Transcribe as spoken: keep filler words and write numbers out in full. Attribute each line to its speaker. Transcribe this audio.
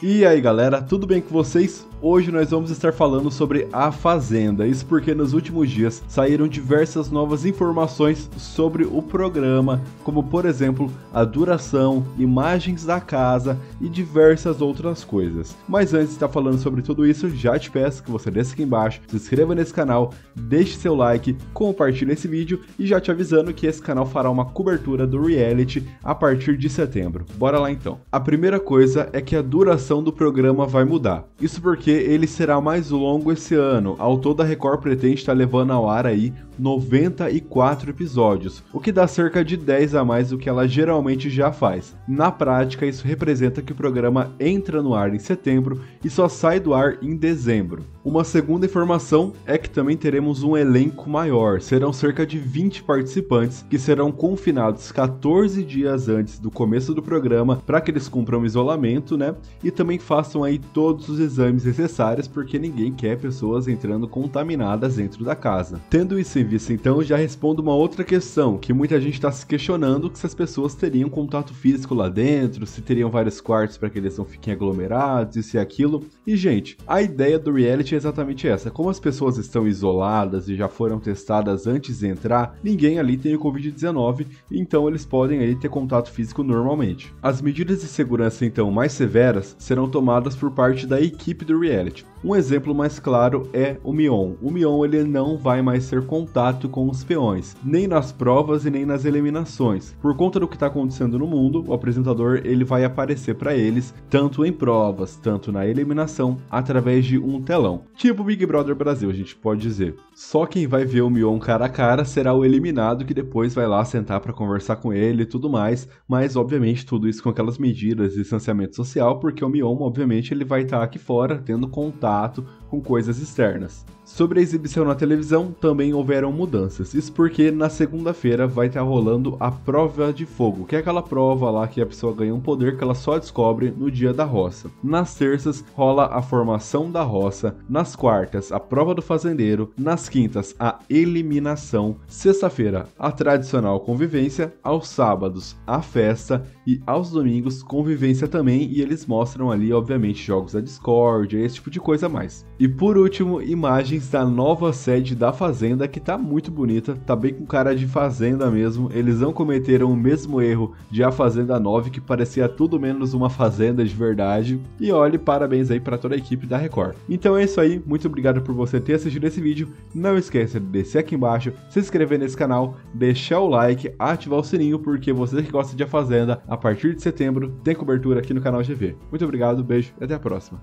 Speaker 1: E aí galera, tudo bem com vocês? Hoje nós vamos estar falando sobre A Fazenda, isso porque nos últimos dias saíram diversas novas informações sobre o programa, como por exemplo, a duração, imagens da casa e diversas outras coisas. Mas antes de estar falando sobre tudo isso, já te peço que você desça aqui embaixo, se inscreva nesse canal, deixe seu like, compartilhe esse vídeo e já te avisando que esse canal fará uma cobertura do reality a partir de setembro. Bora lá então. A primeira coisa é que a duração do programa vai mudar. Isso porque ele será mais longo esse ano. Ao todo a Record pretende estar levando ao ar aí noventa e quatro episódios, o que dá cerca de dez a mais do que ela geralmente já faz. Na prática, isso representa que o programa entra no ar em setembro e só sai do ar em dezembro. Uma segunda informação é que também teremos um elenco maior, serão cerca de vinte participantes que serão confinados quatorze dias antes do começo do programa para que eles cumpram isolamento, né? E também façam aí todos os exames necessários porque ninguém quer pessoas entrando contaminadas dentro da casa. Tendo isso em vista, então, já respondo uma outra questão que muita gente está se questionando, que se as pessoas teriam contato físico lá dentro, se teriam vários quartos para que eles não fiquem aglomerados, isso e aquilo. E gente, a ideia do reality é exatamente essa. Como as pessoas estão isoladas e já foram testadas antes de entrar, ninguém ali tem o covid dezenove, então eles podem aí ter contato físico normalmente. As medidas de segurança então mais severas serão tomadas por parte da equipe do reality. Um exemplo mais claro é o Mion. O Mion ele não vai mais ter contato com os peões, nem nas provas e nem nas eliminações. Por conta do que está acontecendo no mundo, o apresentador ele vai aparecer para eles tanto em provas, tanto na eliminação, através de um telão. Tipo Big Brother Brasil, a gente pode dizer. Só quem vai ver o Mion cara a cara será o eliminado, que depois vai lá sentar para conversar com ele e tudo mais, mas obviamente tudo isso com aquelas medidas de distanciamento social, porque o Mion obviamente ele vai estar aqui fora tendo contato com coisas externas. Sobre a exibição na televisão, também houveram mudanças. Isso porque na segunda-feira vai estar rolando a prova de fogo, que é aquela prova lá que a pessoa ganha um poder que ela só descobre no dia da roça. Nas terças rola a formação da roça, nas quartas a prova do fazendeiro, nas quintas a eliminação, sexta-feira a tradicional convivência, aos sábados a festa e aos domingos convivência também, e eles mostram ali obviamente jogos da Discord, esse tipo de coisa a mais. E por último, imagens da nova sede da Fazenda, que tá muito bonita, tá bem com cara de Fazenda mesmo. Eles não cometeram o mesmo erro de A Fazenda nove, que parecia tudo menos uma fazenda de verdade. E olhe, parabéns aí para toda a equipe da Record. Então é isso aí, muito obrigado por você ter assistido esse vídeo. Não esqueça de descer aqui embaixo, se inscrever nesse canal, deixar o like, ativar o sininho, porque você que gosta de A Fazenda, a partir de setembro tem cobertura aqui no canal G V. Muito obrigado, beijo e até a próxima.